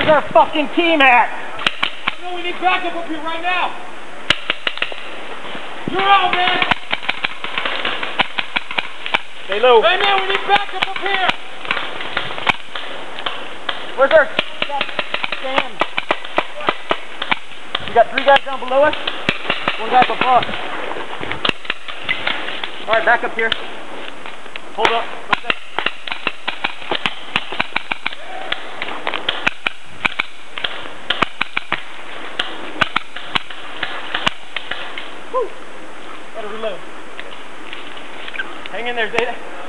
our fucking team at? No, we need backup up here right now. You're out, man. Stay low. Hey, man, we need backup up here. Where's our stand? We got 3 guys down below us. 1 guy above. All right, back up here. Hold up. Woo! Gotta reload. Hang in there, Zeta.